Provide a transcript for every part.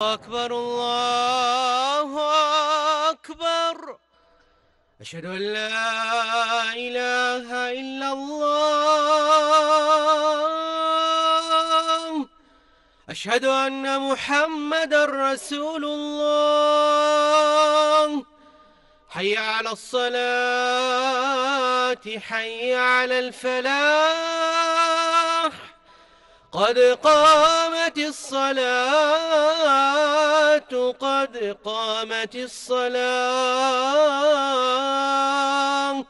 أكبر الله أكبر. أشهد أن لا إله إلا الله. أشهد أن محمدًا رسول الله. حي على الصلاة، حي على الفلاح. قد قامت الصلاة، قد قامت الصلاة.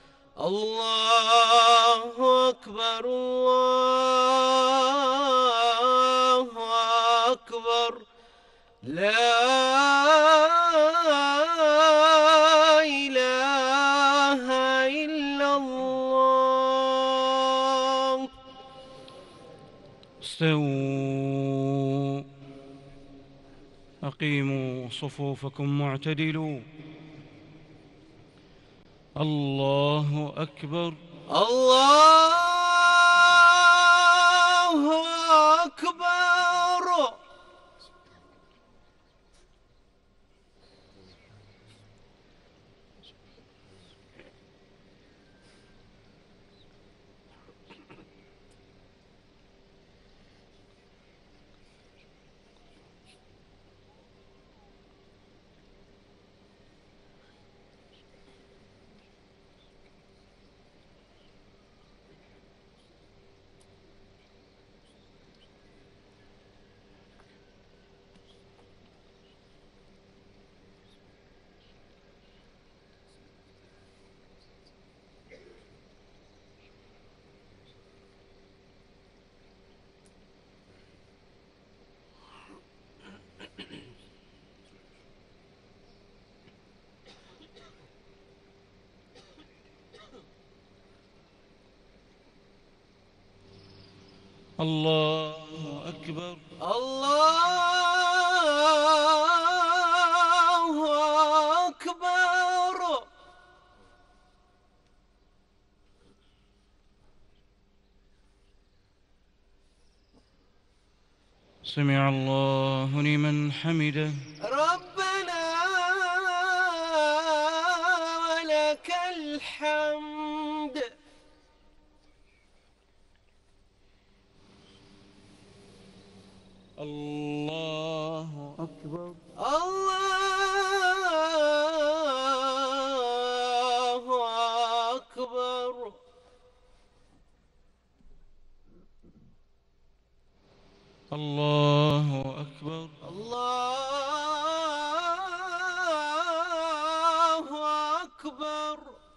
الله أكبر، الله أكبر. لا إله إلا الله. استووا، أقيموا صفوفكم واعتدلوا. الله أكبر، الله أكبر. الله أكبر، الله أكبر. سمع الله لمن حمده. ربنا ولك الحمد. الله أكبر، الله أكبر. الله أكبر، الله أكبر.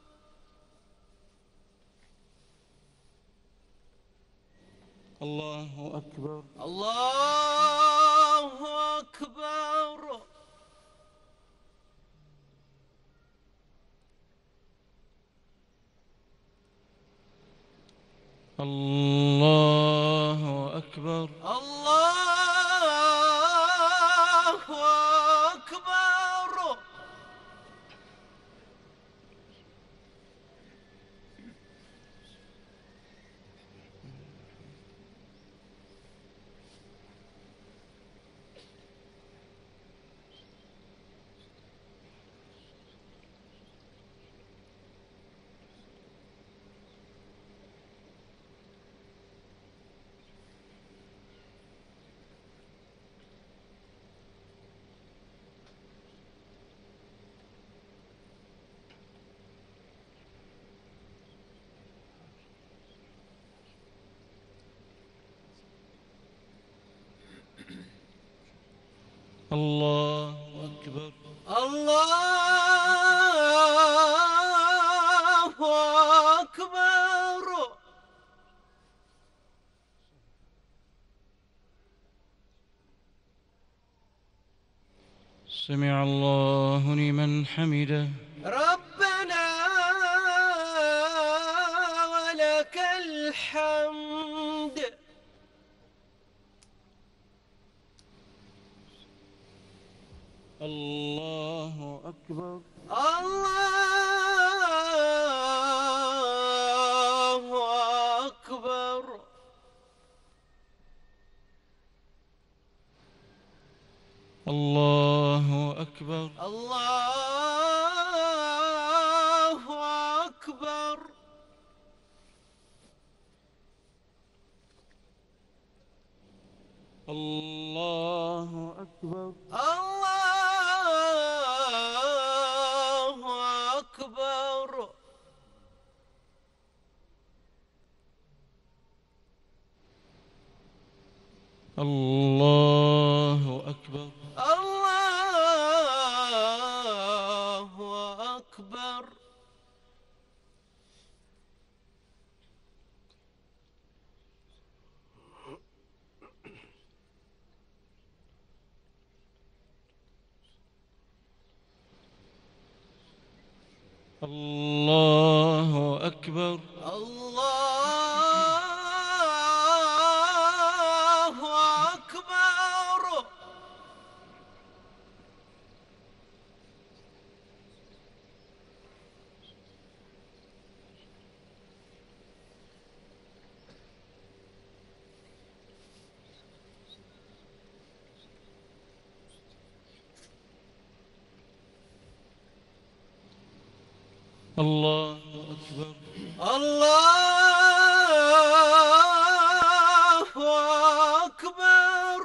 الله أكبر، الله أكبر. الله أكبر، الله أكبر. الله أكبر، الله أكبر. سمع الله لمن حمده. ربنا ولك الحمد. الله أكبر، الله أكبر. الله أكبر. الله أكبر. الله أكبر. الله أكبر. الله أكبر. الله أكبر. الله أكبر. الله أكبر. الله أكبر. الله أكبر.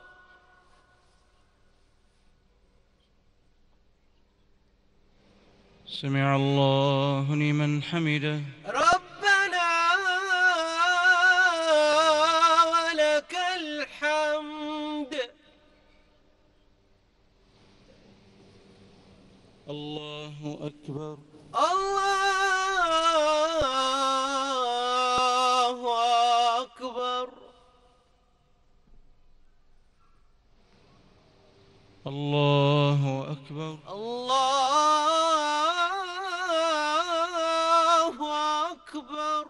سمع الله لمن حمده. ربنا ولك الحمد. الله أكبر. الله أكبر. الله أكبر. الله أكبر.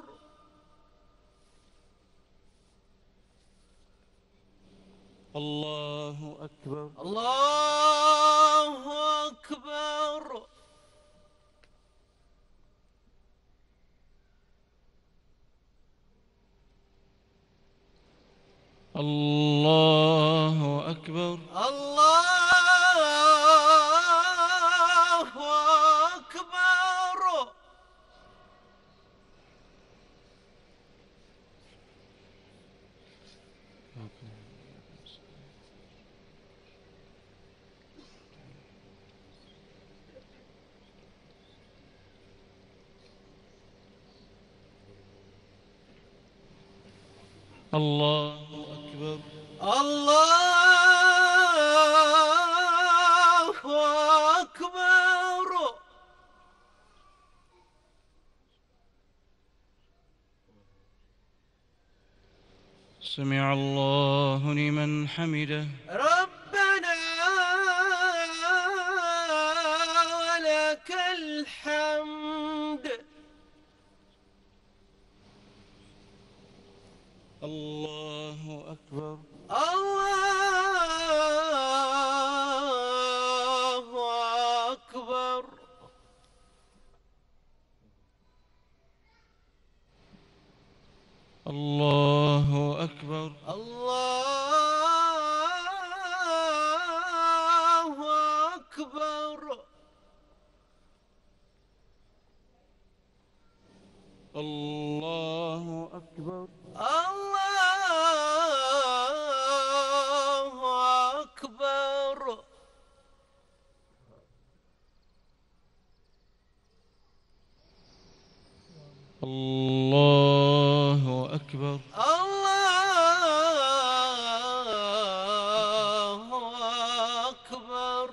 الله أكبر. الله أكبر. الله أكبر. الله أكبر. الله أكبر. الله أكبر. سمع الله لمن حمده. ربنا ولك الحمد. الله أكبر. الله أكبر. الله أكبر. الله أكبر. الله أكبر. الله أكبر. الله أكبر. الله أكبر.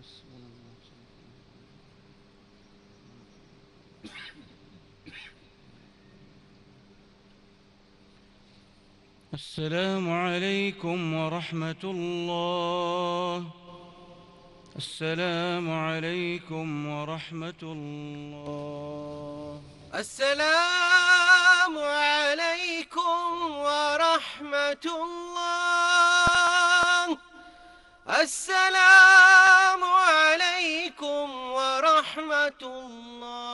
السلام عليكم ورحمة الله. السلام عليكم ورحمة الله. السلام عليكم ورحمة الله. السلام عليكم ورحمة الله.